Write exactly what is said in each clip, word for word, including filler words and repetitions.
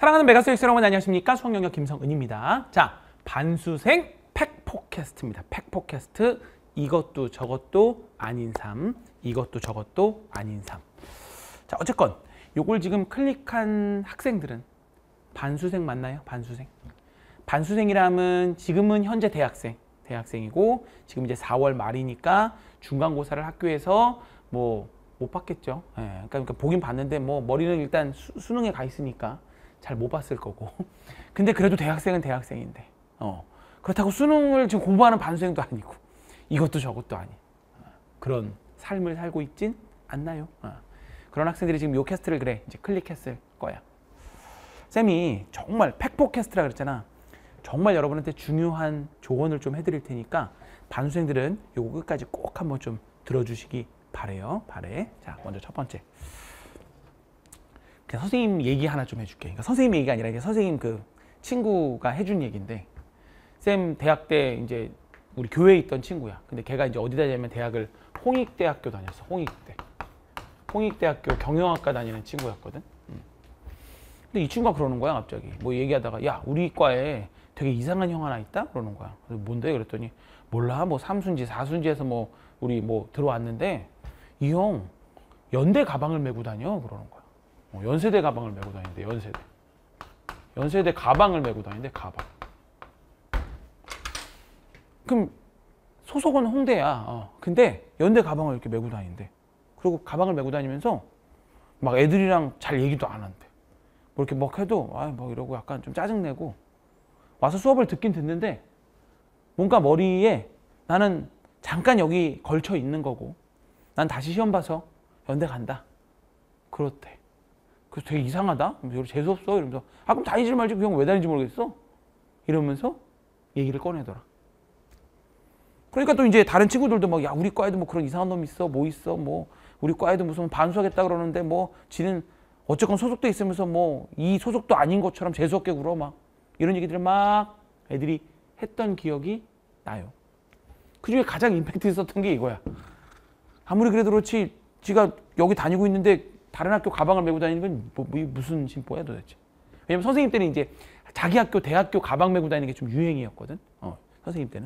사랑하는 메가스엑스 여러분 안녕하십니까? 수학영역 김성은입니다. 자, 반수생 팩포캐스트입니다. 팩포캐스트. 이것도 저것도 아닌 삶, 이것도 저것도 아닌 삶. 자, 어쨌건 요걸 지금 클릭한 학생들은 반수생 맞나요? 반수생. 반수생이라면 지금은 현재 대학생, 대학생이고 지금 이제 사월 말이니까 중간고사를 학교에서 뭐 못 봤겠죠. 예, 그러니까, 그러니까 보긴 봤는데 뭐 머리는 일단 수, 수능에 가 있으니까 잘 못 봤을 거고. 근데 그래도 대학생은 대학생인데, 어 그렇다고 수능을 지금 공부하는 반수생도 아니고 이것도 저것도 아닌 그런 삶을 살고 있진 않나요? 어. 그런 학생들이 지금 요 캐스트를 그래 이제 클릭했을 거야. 쌤이 정말 팩포캐스트라 그랬잖아. 정말 여러분한테 중요한 조언을 좀 해드릴 테니까 반수생들은 요거 끝까지 꼭 한번 좀 들어주시기 바래요. 바래. 자, 먼저 첫 번째. 그냥 선생님 얘기 하나 좀 해줄게. 그러니까 선생님 얘기가 아니라 이게 선생님 그 친구가 해준 얘기인데, 쌤 대학 때 이제 우리 교회에 있던 친구야. 근데 걔가 이제 어디 다니냐면 대학을 홍익대학교 다녔어. 홍익대. 홍익대학교 경영학과 다니는 친구였거든. 근데 이 친구가 그러는 거야 갑자기. 뭐 얘기하다가 야 우리 과에 되게 이상한 형 하나 있다? 그러는 거야. 그래서 뭔데? 그랬더니 몰라 뭐 삼순지 사순지에서 뭐 우리 뭐 들어왔는데 이 형 연대 가방을 메고 다녀 그러는 거야. 어, 연세대 가방을 메고 다니는데 연세대. 연세대 가방을 메고 다니는데 가방. 그럼 소속은 홍대야. 어. 근데 연대 가방을 이렇게 메고 다니는데 그리고 가방을 메고 다니면서 막 애들이랑 잘 얘기도 안 한대. 뭐 이렇게 막 해도 아 뭐 이러고 약간 좀 짜증내고 와서 수업을 듣긴 듣는데 뭔가 머리에 나는 잠깐 여기 걸쳐 있는 거고 난 다시 시험 봐서 연대 간다 그렇대. 그래서 되게 이상하다. 재수없어 이러면서 아 그럼 다니지 말지 그 형 왜 다니는지 모르겠어 이러면서 얘기를 꺼내더라. 그러니까 또 이제 다른 친구들도 막 야 우리 과에도 뭐 그런 이상한 놈 있어 뭐 있어 뭐 우리 과에도 무슨 반수하겠다 그러는데 뭐 지는 어쨌건 소속돼 있으면서 뭐 이 소속도 아닌 것처럼 재수없게 굴어 막 이런 얘기들을 막 애들이 했던 기억이 나요. 그중에 가장 임팩트 있었던 게 이거야. 아무리 그래도 그렇지 지가 여기 다니고 있는데 다른 학교 가방을 메고 다니는 건 뭐, 뭐 무슨 심보야 도대체. 왜냐면 선생님 때는 이제 자기 학교 대학교 가방 메고 다니는 게 좀 유행이었거든. 어, 선생님 때는.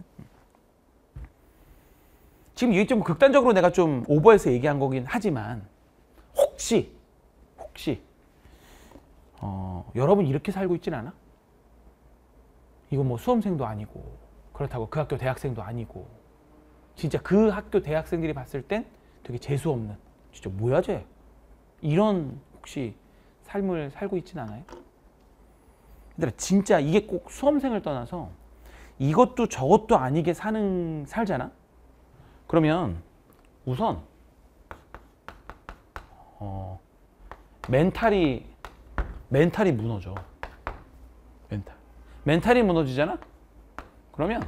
지금 이게 좀 극단적으로 내가 좀 오버해서 얘기한 거긴 하지만 혹시 혹시 어, 여러분 이렇게 살고 있진 않아? 이거 뭐 수험생도 아니고 그렇다고 그 학교 대학생도 아니고 진짜 그 학교 대학생들이 봤을 땐 되게 재수없는 진짜 뭐야 쟤 이런 혹시 삶을 살고 있진 않아요? 얘들아 진짜 이게 꼭 수험생을 떠나서 이것도 저것도 아니게 사는 살잖아? 그러면 우선 어, 멘탈이 멘탈이 무너져. 멘탈. 멘탈이 무너지잖아? 그러면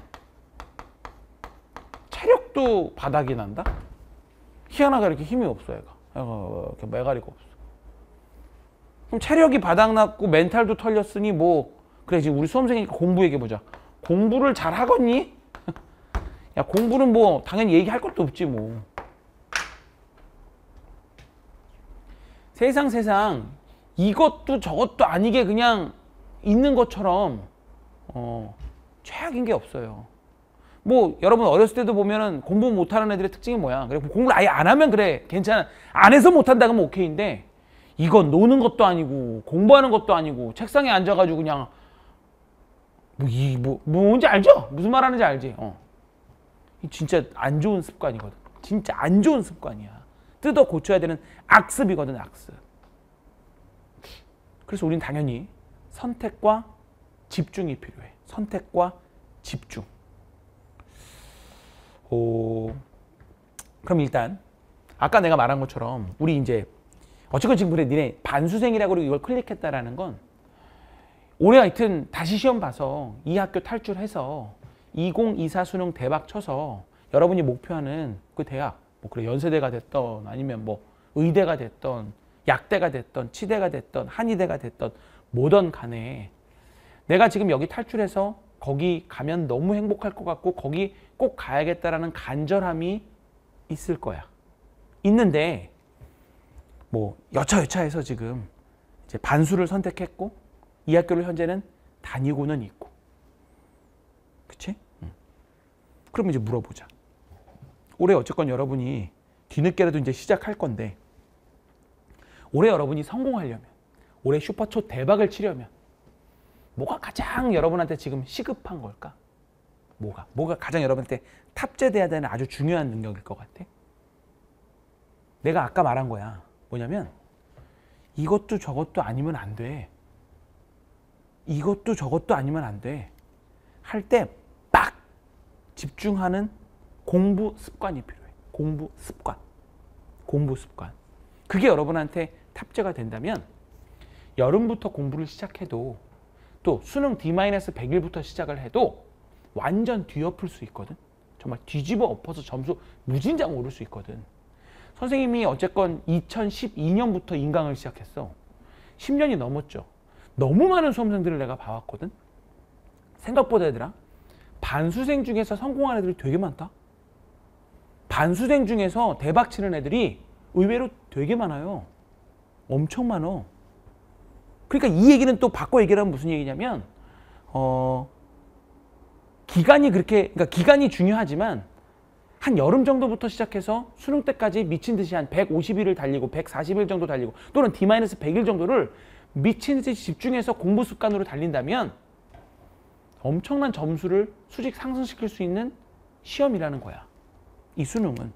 체력도 바닥이 난다? 희한하게 이렇게 힘이 없어 얘가. 얘가 이렇게 매가리가 없어. 그럼 체력이 바닥났고 멘탈도 털렸으니 뭐 그래 지금 우리 수험생이니까 공부 얘기해보자. 공부를 잘 하겠니? 야 공부는 뭐 당연히 얘기할 것도 없지 뭐. 세상 세상 이것도 저것도 아니게 그냥 있는 것처럼 어, 최악인 게 없어요. 뭐 여러분 어렸을 때도 보면은 공부 못하는 애들의 특징이 뭐야? 그래 공부를 아예 안 하면 그래 괜찮아. 안 해서 못한다 그러면 오케이인데 이건 노는 것도 아니고 공부하는 것도 아니고 책상에 앉아가지고 그냥 뭐 이 뭐 뭐 뭔지 알죠? 무슨 말 하는지 알지? 어. 진짜 안 좋은 습관이거든. 진짜 안 좋은 습관이야. 뜯어 고쳐야 되는 악습이거든, 악습. 그래서 우린 당연히 선택과 집중이 필요해. 선택과 집중. 오, 그럼 일단 아까 내가 말한 것처럼 우리 이제 어쨌건 지금 그래 니네 반수생이라고 이걸 클릭했다라는 건 올해 하여튼 다시 시험 봐서 이 학교 탈출해서 이천이십사 수능 대박 쳐서 여러분이 목표하는 그 대학 뭐 그래 연세대가 됐던 아니면 뭐 의대가 됐던 약대가 됐던 치대가 됐던 한의대가 됐던 뭐든 간에 내가 지금 여기 탈출해서 거기 가면 너무 행복할 것 같고 거기 꼭 가야겠다라는 간절함이 있을 거야. 있는데 뭐 여차여차해서 지금 이제 반수를 선택했고 이 학교를 현재는 다니고는 있고. 그치? 응. 그럼 이제 물어보자. 올해 어쨌건 여러분이 뒤늦게라도 이제 시작할 건데 올해 여러분이 성공하려면 올해 슈퍼초 대박을 치려면 뭐가 가장 여러분한테 지금 시급한 걸까? 뭐가? 뭐가 가장 여러분한테 탑재돼야 되는 아주 중요한 능력일 것 같아? 내가 아까 말한 거야. 뭐냐면 이것도 저것도 아니면 안 돼. 이것도 저것도 아니면 안 돼. 할 때 빡 집중하는 공부 습관이 필요해. 공부 습관. 공부 습관. 그게 여러분한테 탑재가 된다면 여름부터 공부를 시작해도 또 수능 디 백 일부터 시작을 해도 완전 뒤엎을 수 있거든. 정말 뒤집어 엎어서 점수 무진장 오를 수 있거든. 선생님이 어쨌건 이천십이 년부터 인강을 시작했어. 십 년이 넘었죠. 너무 많은 수험생들을 내가 봐왔거든. 생각보다 얘들아 반수생 중에서 성공한 애들이 되게 많다. 반수생 중에서 대박 치는 애들이 의외로 되게 많아요. 엄청 많어. 그러니까 이 얘기는 또 바꿔 얘기를 하면 무슨 얘기냐면 어 기간이 그렇게 그러니까 기간이 중요하지만 한 여름 정도부터 시작해서 수능 때까지 미친 듯이 한 백오십 일을 달리고 백사십 일 정도 달리고 또는 디 백 일 정도를 미친 듯이 집중해서 공부 습관으로 달린다면 엄청난 점수를 수직 상승시킬 수 있는 시험이라는 거야. 이 수능은.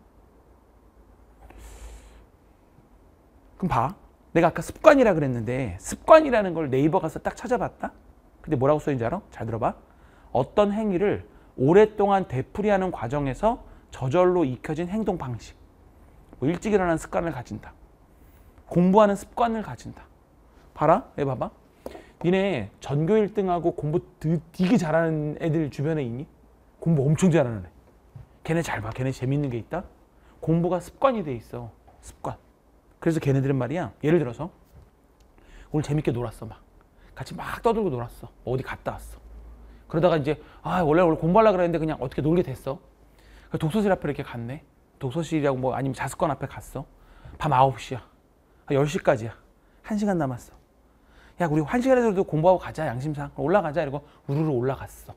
그럼 봐. 내가 아까 습관이라 그랬는데 습관이라는 걸 네이버 가서 딱 찾아봤다? 근데 뭐라고 써있는지 알아? 잘 들어봐. 어떤 행위를 오랫동안 되풀이하는 과정에서 저절로 익혀진 행동 방식. 뭐 일찍 일어나는 습관을 가진다. 공부하는 습관을 가진다. 봐라. 얘 봐봐. 니네 전교 일 등하고 공부 되게 잘하는 애들 주변에 있니? 공부 엄청 잘하는 애. 걔네 잘 봐. 걔네 재밌는 게 있다. 공부가 습관이 돼 있어. 습관. 그래서 걔네들은 말이야. 예를 들어서 오늘 재밌게 놀았어. 막 같이 막 떠들고 놀았어. 어디 갔다 왔어. 그러다가 이제 아 원래 원래 공부하려고 그랬는데 그냥 어떻게 놀게 됐어. 독서실 앞에 이렇게 갔네. 독서실이라고 뭐 아니면 자습관 앞에 갔어. 밤 아홉 시야. 열 시까지야. 한 시간 남았어. 야 우리 한 시간에도 공부하고 가자. 양심상 올라가자. 이러고 우르르 올라갔어.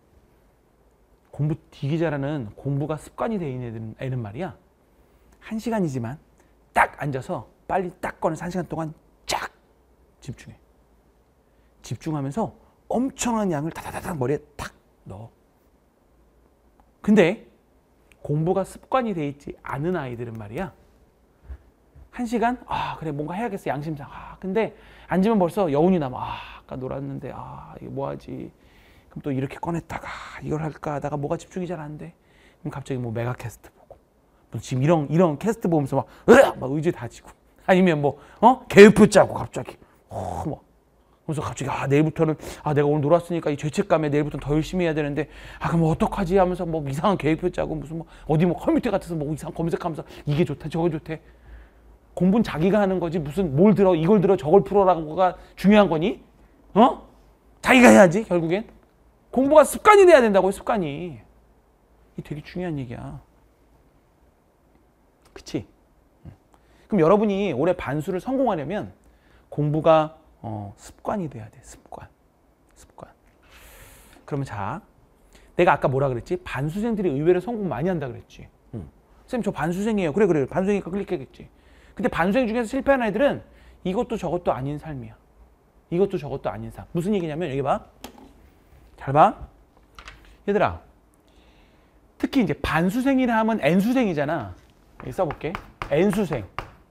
공부 되게 잘하는 공부가 습관이 돼 있는 애는, 애는 말이야. 한 시간이지만 딱 앉아서 빨리 딱 꺼내서 한 시간 동안 쫙 집중해. 집중하면서 엄청난 양을 다다다닥 머리에 탁 넣어. 근데 공부가 습관이 돼 있지 않은 아이들은 말이야. 한 시간? 아 그래 뭔가 해야겠어 양심상. 아 근데 앉으면 벌써 여운이 남아. 아 아까 놀았는데 아 이거 뭐하지. 그럼 또 이렇게 꺼냈다가 이걸 할까 하다가 뭐가 집중이 잘 안 돼. 그럼 갑자기 뭐 메가캐스트 보고 지금 이런 이런 캐스트 보면서 막, 으악! 막 의지 다지고 아니면 뭐 어 계획표 짜고 갑자기 어, 뭐 그래서 갑자기 아 내일부터는 아 내가 오늘 놀았으니까 이 죄책감에 내일부터는 더 열심히 해야 되는데 아 그럼 어떡하지 하면서 뭐 이상한 계획표 짜고 무슨 뭐 어디 뭐 컴퓨터 같아서 뭐 이상 검색하면서 이게 좋대 저거 좋대. 공부는 자기가 하는 거지 무슨 뭘 들어 이걸 들어 저걸 풀어라고가 중요한 거니? 어? 자기가 해야지 결국엔. 공부가 습관이 돼야 된다고요. 습관이. 이게 되게 중요한 얘기야. 그치? 그럼 여러분이 올해 반수를 성공하려면 공부가 어, 습관이 돼야 돼. 습관. 습관. 그러면 자, 내가 아까 뭐라 그랬지? 반수생들이 의외로 성공 많이 한다 그랬지. 응. 쌤, 저 반수생이에요. 그래, 그래. 반수생이니까 클릭했겠지. 근데 반수생 중에서 실패하는 애들은 이것도 저것도 아닌 삶이야. 이것도 저것도 아닌 삶. 무슨 얘기냐면 여기 봐. 잘 봐. 얘들아. 특히 이제 반수생이라 하면 N수생이잖아. 여기 써볼게. N수생.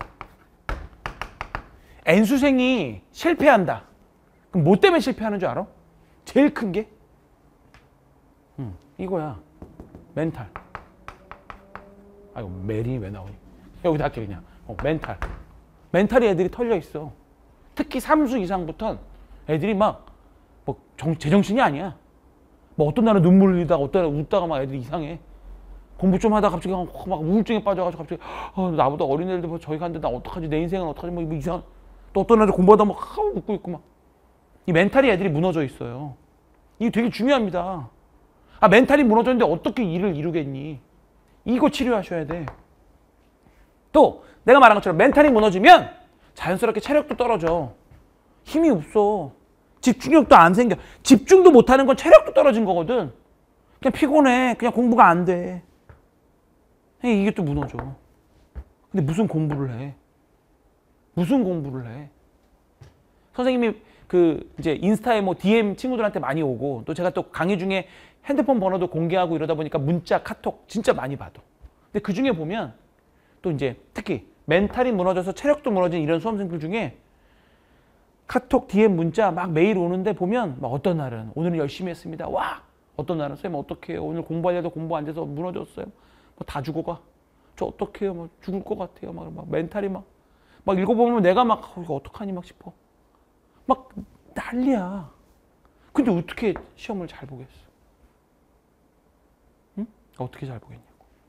N수생이 실패한다. 그럼 뭐 때문에 실패하는 줄 알아? 제일 큰 게? 응, 이거야. 멘탈. 아이고, 멜이 왜 나오니? 여기다 할게, 그냥. 어, 멘탈. 멘탈이 애들이 털려 있어. 특히 삼수 이상부터는 애들이 막, 뭐, 정, 제정신이 아니야. 뭐, 어떤 날은 눈물 흘리다가, 어떤 날은 웃다가 막 애들이 이상해. 공부 좀 하다가 갑자기 막 우울증에 빠져가지고 갑자기, 어, 나보다 어린 애들 뭐 저기 갔는데 나 어떡하지? 내 인생은 어떡하지? 뭐, 이상 또 어떤 애들 공부하다 막 하고 웃고 있고 막. 이 멘탈이 애들이 무너져 있어요. 이게 되게 중요합니다. 아, 멘탈이 무너졌는데 어떻게 일을 이루겠니? 이거 치료하셔야 돼. 또 내가 말한 것처럼 멘탈이 무너지면 자연스럽게 체력도 떨어져. 힘이 없어. 집중력도 안 생겨. 집중도 못하는 건 체력도 떨어진 거거든. 그냥 피곤해. 그냥 공부가 안 돼. 이게 또 무너져. 근데 무슨 공부를 해? 무슨 공부를 해? 선생님이 그 이제 인스타에 뭐 디엠 친구들한테 많이 오고, 또 제가 또 강의 중에 핸드폰 번호도 공개하고 이러다 보니까 문자, 카톡 진짜 많이 받아. 근데 그 중에 보면 또 이제 특히 멘탈이 무너져서 체력도 무너진 이런 수험생들 중에 카톡, 디엠, 문자 막 매일 오는데 보면 막 어떤 날은 오늘은 열심히 했습니다. 와! 어떤 날은 쌤 어떡해요? 오늘 공부하려도 공부 안 돼서 무너졌어요. 뭐 다 죽어가. 저 어떡해요? 뭐 죽을 것 같아요. 막, 막 멘탈이 막, 막 읽어보면 내가 막 어, 이거 어떡하니 막 싶어. 막 난리야. 근데 어떻게 시험을 잘 보겠어? 응? 어떻게 잘 보겠냐고.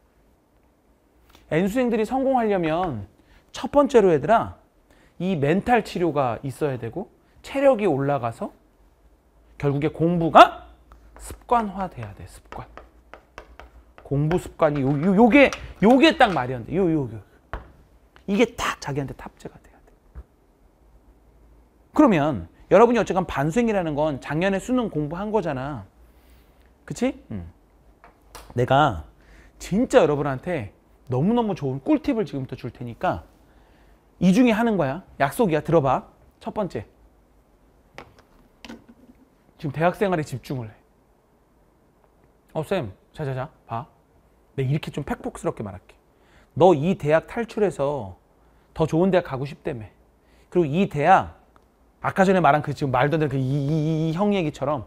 N수생들이 성공하려면 첫 번째로 얘들아, 이 멘탈 치료가 있어야 되고 체력이 올라가서 결국에 공부가 습관화돼야 돼. 습관. 공부 습관이 요, 요, 요게 요게 딱 마련돼. 요, 요, 요. 이게 딱 자기한테 탑재가 돼야 돼. 그러면 여러분이 어쨌건 반수행이라는 건 작년에 수능 공부한 거잖아. 그치? 응. 내가 진짜 여러분한테 너무너무 좋은 꿀팁을 지금부터 줄 테니까 이 중에 하는 거야. 약속이야. 들어봐. 첫 번째. 지금 대학생활에 집중을 해. 어, 쌤. 자자자. 봐. 내가 이렇게 좀 팩폭스럽게 말할게. 너 이 대학 탈출해서 더 좋은 대학 가고 싶다며. 그리고 이 대학, 아까 전에 말한 그 지금 말도 안 되는 그 이, 이, 이 형 얘기처럼,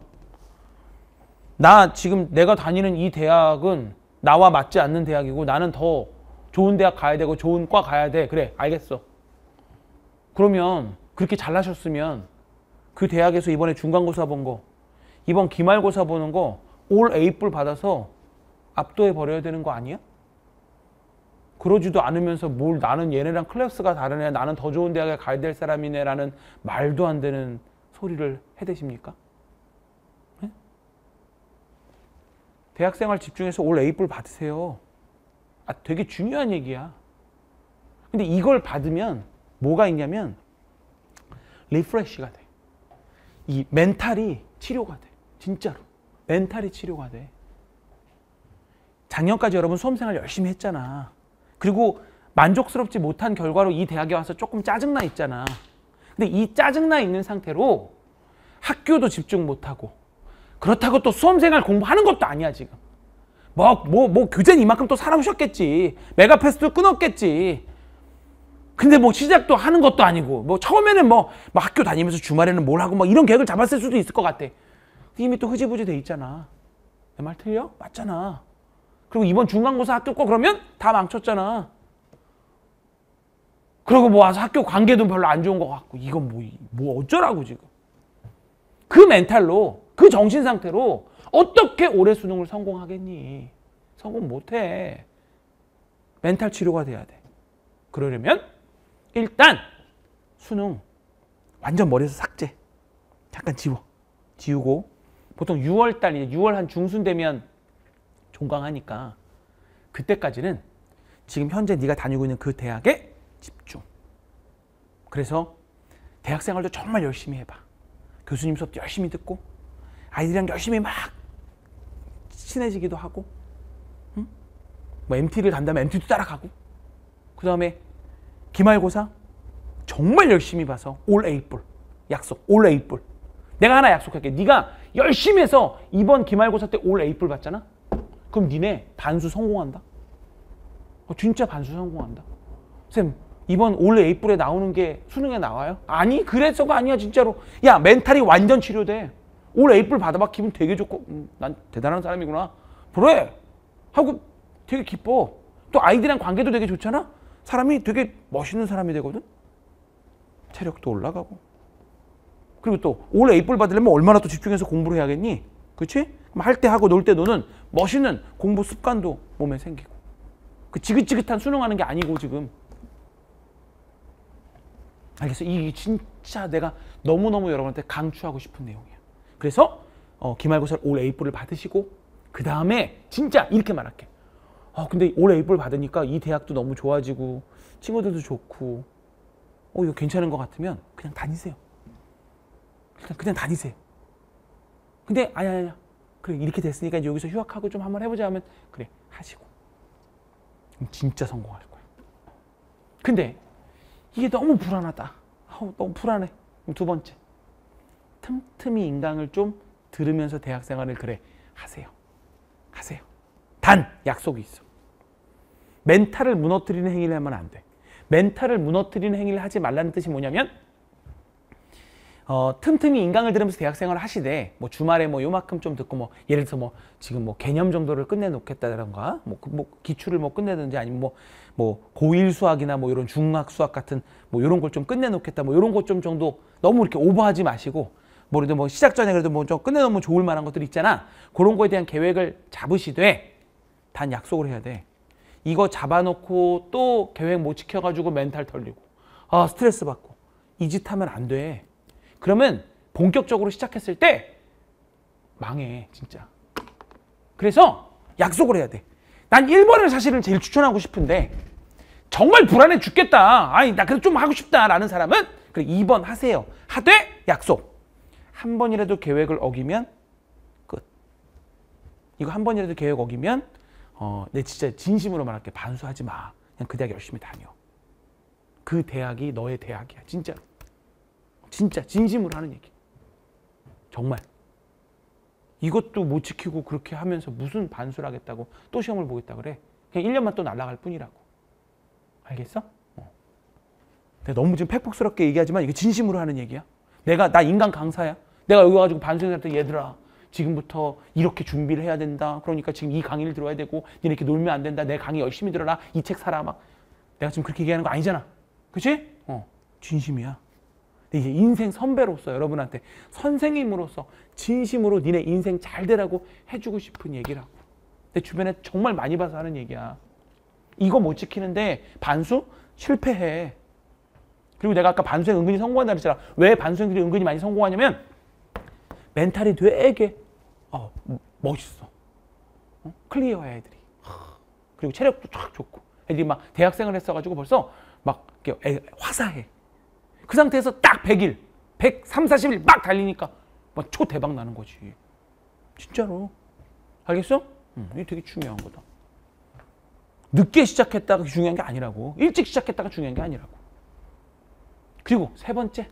나 지금 내가 다니는 이 대학은 나와 맞지 않는 대학이고 나는 더 좋은 대학 가야 되고 좋은 과 가야 돼. 그래, 알겠어. 그러면 그렇게 잘나셨으면 그 대학에서 이번에 중간고사 본 거, 이번 기말고사 보는 거 올 A뿔 받아서 압도해 버려야 되는 거 아니야? 그러지도 않으면서 뭘 나는 얘네랑 클래스가 다르네, 나는 더 좋은 대학에 가야 될 사람이네 라는 말도 안 되는 소리를 해대십니까? 네? 대학생활 집중해서 올 A뿔 받으세요. 아, 되게 중요한 얘기야. 근데 이걸 받으면 뭐가 있냐면 리프레시가 돼. 이 멘탈이 치료가 돼. 진짜로. 멘탈이 치료가 돼. 작년까지 여러분 수험생활 열심히 했잖아. 그리고 만족스럽지 못한 결과로 이 대학에 와서 조금 짜증나 있잖아. 근데 이 짜증나 있는 상태로 학교도 집중 못하고, 그렇다고 또 수험생활 공부하는 것도 아니야 지금. 뭐, 뭐, 뭐 교재는 이만큼 또 살아오셨겠지. 메가패스도 끊었겠지. 근데 뭐 시작도 하는 것도 아니고, 뭐 처음에는 뭐, 뭐 학교 다니면서 주말에는 뭘 하고 뭐 이런 계획을 잡았을 수도 있을 것 같아. 이미 또 흐지부지 돼 있잖아. 내 말 틀려? 맞잖아. 그리고 이번 중간고사 합격고 그러면 다 망쳤잖아. 그러고 뭐 와서 학교 관계도 별로 안 좋은 것 같고, 이건 뭐, 뭐 어쩌라고 지금. 그 멘탈로, 그 정신 상태로 어떻게 올해 수능을 성공하겠니? 성공 못해. 멘탈 치료가 돼야 돼. 그러려면 일단 수능 완전 머리에서 삭제. 잠깐 지워. 지우고, 보통 유월 달, 이제 유월 한 중순 되면 종강하니까 그때까지는 지금 현재 네가 다니고 있는 그 대학에 집중. 그래서 대학생활도 정말 열심히 해봐. 교수님 수업도 열심히 듣고 아이들이랑 열심히 막 친해지기도 하고, 응? 뭐 엠티를 간다면 엠티도 따라가고, 그 다음에 기말고사 정말 열심히 봐서 올 A뿔. 약속. 올 A뿔. 내가 하나 약속할게. 네가 열심히 해서 이번 기말고사 때 올 A뿔 받잖아? 그럼 니네 반수 성공한다? 어, 진짜 반수 성공한다. 쌤, 이번 올 A뿔에 나오는 게 수능에 나와요? 아니, 그래서가 아니야 진짜로. 야, 멘탈이 완전 치료돼. 올 A뿔 받아봐. 기분 되게 좋고, 음, 난 대단한 사람이구나. 그래 하고 되게 기뻐. 또 아이들이랑 관계도 되게 좋잖아. 사람이 되게 멋있는 사람이 되거든. 체력도 올라가고. 그리고 또 올 A뿔 받으려면 얼마나 또 집중해서 공부를 해야겠니? 그렇지? 할 때 하고 놀 때 노는 멋있는 공부 습관도 몸에 생기고. 그 지긋지긋한 수능하는 게 아니고 지금. 알겠어? 이게 진짜 내가 너무너무 여러분한테 강추하고 싶은 내용이야. 그래서 어, 기말고사 올 A뿔을 받으시고, 그 다음에 진짜 이렇게 말할게. 어, 근데 올 A뿔 받으니까 이 대학도 너무 좋아지고 친구들도 좋고, 어, 이거 괜찮은 것 같으면 그냥 다니세요. 일단 그냥 다니세요. 근데 아니 아니 그래 이렇게 됐으니까 이제 여기서 휴학하고 좀 한번 해보자 하면 그래 하시고 그럼 진짜 성공할 거야. 근데 이게 너무 불안하다. 아우, 너무 불안해. 그럼 두 번째 틈틈이 인강을 좀 들으면서 대학생활을 그래 하세요. 하세요. 단 약속이 있어. 멘탈을 무너뜨리는 행위를 하면 안 돼. 멘탈을 무너뜨리는 행위를 하지 말라는 뜻이 뭐냐면 어, 틈틈이 인강을 들으면서 대학생활을 하시되 뭐 주말에 뭐 요만큼 좀 듣고 뭐 예를 들어서 뭐 지금 뭐 개념 정도를 끝내놓겠다던가 뭐, 뭐 기출을 뭐 끝내든지 아니면 뭐, 뭐 고일 수학이나 뭐 이런 중학 수학 같은 뭐 이런 걸 좀 끝내놓겠다 뭐 이런 것 좀 정도 너무 이렇게 오버하지 마시고 뭐 그래도 뭐 시작 전에 그래도 뭐 좀 끝내놓으면 좋을 만한 것들 있잖아. 그런 거에 대한 계획을 잡으시되 단 약속을 해야 돼. 이거 잡아놓고 또 계획 못 지켜가지고 멘탈 털리고 아 스트레스 받고 이 짓 하면 안 돼. 그러면 본격적으로 시작했을 때 망해 진짜. 그래서 약속을 해야 돼. 난 일 번을 사실은 제일 추천하고 싶은데 정말 불안해 죽겠다. 아니 나 그래도 좀 하고 싶다라는 사람은 그래 이 번 하세요. 하되 약속. 한 번이라도 계획을 어기면 끝. 이거 한 번이라도 계획 어기면 어, 내 진짜 진심으로 말할게. 반수하지 마. 그냥 그 대학 열심히 다녀. 그 대학이 너의 대학이야. 진짜. 진짜 진심으로 하는 얘기. 정말. 이것도 못 지키고 그렇게 하면서 무슨 반수를 하겠다고 또 시험을 보겠다 그래. 그냥 일 년만 또 날아갈 뿐이라고. 알겠어? 어. 내가 너무 지금 팩폭스럽게 얘기하지만 이게 진심으로 하는 얘기야. 내가 나 인간 강사야. 내가 여기 와가지고 반수생한테 얘들아 지금부터 이렇게 준비를 해야 된다. 그러니까 지금 이 강의를 들어야 되고 니네 이렇게 놀면 안 된다. 내 강의 열심히 들어라. 이 책 사라. 막 내가 지금 그렇게 얘기하는 거 아니잖아. 그치? 어, 진심이야. 이제 인생 선배로서 여러분한테 선생님으로서 진심으로 니네 인생 잘 되라고 해주고 싶은 얘기라고. 내 주변에 정말 많이 봐서 하는 얘기야. 이거 못 지키는데 반수? 실패해. 그리고 내가 아까 반수생 은근히 성공한다 그랬잖아. 왜 반수생들이 은근히 많이 성공하냐면 멘탈이 되게 어, 멋있어. 어? 클리어해 애들이. 그리고 체력도 쫙 좋고 애들이 막 대학생을 했어가지고 벌써 막 애, 화사해. 그 상태에서 딱 백 일, 백삼십, 사십 일 막 달리니까 막 초대박 나는 거지. 진짜로. 알겠어? 응, 이게 되게 중요한 거다. 늦게 시작했다가 중요한 게 아니라고. 일찍 시작했다가 중요한 게 아니라고. 그리고 세 번째.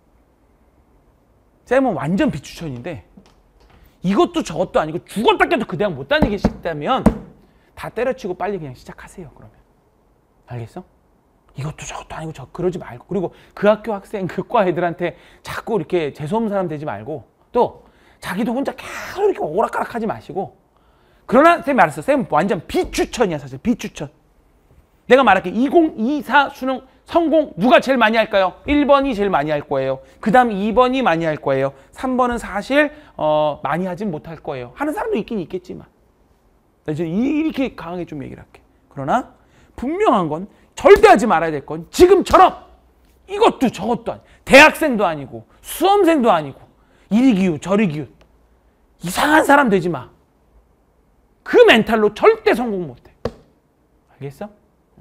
쌤은 완전 비추천인데 이것도 저것도 아니고 죽었다 깨도 그 대학 못 다니게 싶다면 다 때려치고 빨리 그냥 시작하세요. 그러면. 알겠어? 이것도 저것도 아니고 저 그러지 말고 그리고 그 학교 학생 그 과 애들한테 자꾸 이렇게 재수없는 사람 되지 말고 또 자기도 혼자 계속 이렇게 오락가락하지 마시고 그러나 쌤이 알았어. 쌤 완전 비추천이야. 사실 비추천. 내가 말할게. 이천이십사 수능 성공 누가 제일 많이 할까요? 일 번이 제일 많이 할 거예요. 그 다음 이 번이 많이 할 거예요. 삼 번은 사실 어, 많이 하진 못할 거예요. 하는 사람도 있긴 있겠지만 이제 이렇게 강하게 좀 얘기를 할게. 그러나 분명한 건 절대 하지 말아야 될 건 지금처럼 이것도 저것도 아니고 대학생도 아니고 수험생도 아니고 이리 기웃 저리 기웃 이상한 사람 되지 마. 그 멘탈로 절대 성공 못해. 알겠어?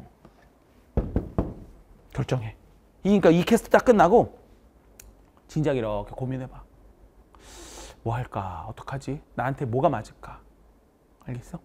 결정해. 그러니까 이 캐스트 딱 끝나고 진작 이렇게 고민해봐. 뭐 할까? 어떡하지? 나한테 뭐가 맞을까? 알겠어?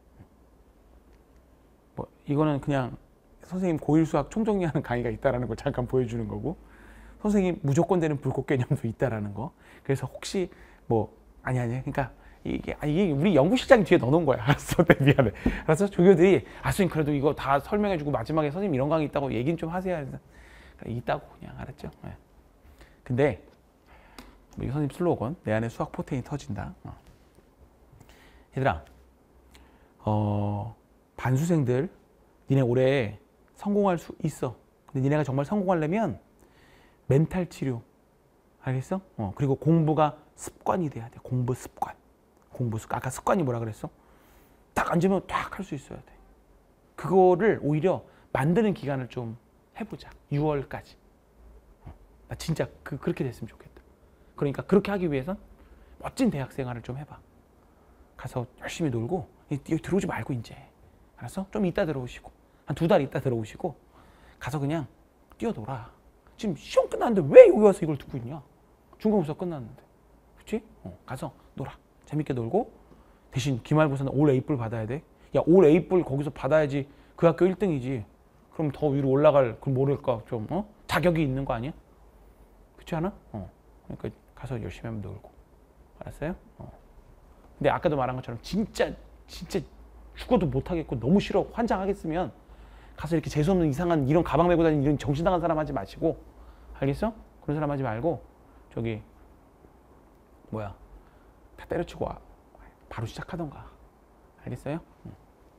뭐 이거는 그냥 선생님 고일 수학 총정리하는 강의가 있다라는 걸 잠깐 보여주는 거고 선생님 무조건 되는 불꽃 개념도 있다라는 거. 그래서 혹시 뭐 아니 아니 그러니까 이게 아, 이게 우리 연구실장이 뒤에 넣어놓은 거야. 알았어, 네, 미안해. 그래서 조교들이 아 선생님 그래도 이거 다 설명해주고 마지막에 선생님 이런 강의 있다고 얘기는 좀 하세요. 그래서 있다고 그냥 알았죠. 네. 근데 우리 선생님 슬로건 내 안에 수학 포텐이 터진다. 어. 얘들아, 어, 반수생들 니네 올해 성공할 수 있어. 근데 니네가 정말 성공하려면 멘탈 치료 알겠어? 어, 그리고 공부가 습관이 돼야 돼. 공부 습관. 공부 습관. 아까 습관이 뭐라 그랬어? 딱 앉으면 딱 할 수 있어야 돼. 그거를 오히려 만드는 기간을 좀 해보자. 유월까지. 어, 나 진짜 그, 그렇게 됐으면 좋겠다. 그러니까 그렇게 하기 위해선 멋진 대학 생활을 좀 해봐. 가서 열심히 놀고 여기 들어오지 말고 이제. 알았어? 좀 이따 들어오시고 한 두 달 있다 들어오시고 가서 그냥 뛰어놀아. 지금 시험 끝났는데 왜 여기 와서 이걸 듣고 있냐? 중간고사 끝났는데. 그치? 어, 가서 놀아. 재밌게 놀고 대신 기말고사는 올 A뿔 받아야 돼. 야, 올 A뿔 거기서 받아야지 그 학교 일 등이지. 그럼 더 위로 올라갈, 그럼 모를까 좀 어? 자격이 있는 거 아니야? 그렇지 않아? 어. 그러니까 가서 열심히 하면 놀고. 알았어요? 어. 근데 아까도 말한 것처럼 진짜 진짜 죽어도 못하겠고 너무 싫어 환장하겠으면 가서 이렇게 재수없는 이상한 이런 가방 메고 다니는 이런 정신 나간 사람 하지 마시고. 알겠어? 그런 사람 하지 말고 저기 뭐야 다 때려치고 와. 바로 시작하던가. 알겠어요? 응.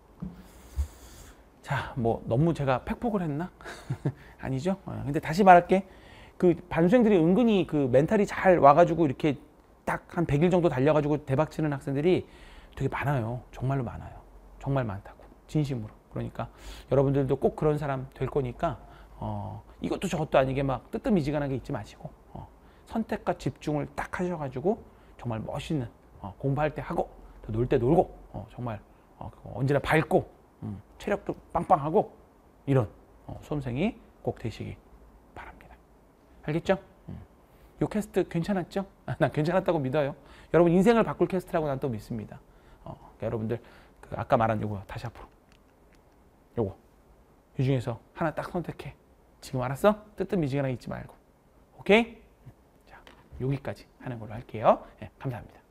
자, 뭐 너무 제가 팩폭을 했나? 아니죠? 어, 근데 다시 말할게. 그 반수생들이 은근히 그 멘탈이 잘 와가지고 이렇게 딱 한 백 일 정도 달려가지고 대박치는 학생들이 되게 많아요. 정말로 많아요. 정말 많다고. 진심으로. 그러니까 여러분들도 꼭 그런 사람 될 거니까 어, 이것도 저것도 아니게 막 뜨뜻미지근하게 있지 마시고 어, 선택과 집중을 딱 하셔가지고 정말 멋있는 어, 공부할 때 하고 놀 때 놀고 어, 정말 어, 언제나 밝고 음, 체력도 빵빵하고 이런 어, 수험생이 꼭 되시기 바랍니다. 알겠죠? 음. 이 캐스트 괜찮았죠? 난 괜찮았다고 믿어요. 여러분 인생을 바꿀 캐스트라고 난 또 믿습니다. 어, 그러니까 여러분들 그 아까 말한 요거 다시 앞으로 요거 이 중에서 하나 딱 선택해. 지금 알았어? 뜨뜻미지근하게 있지 말고. 오케이? 자, 여기까지 하는 걸로 할게요. 네, 감사합니다.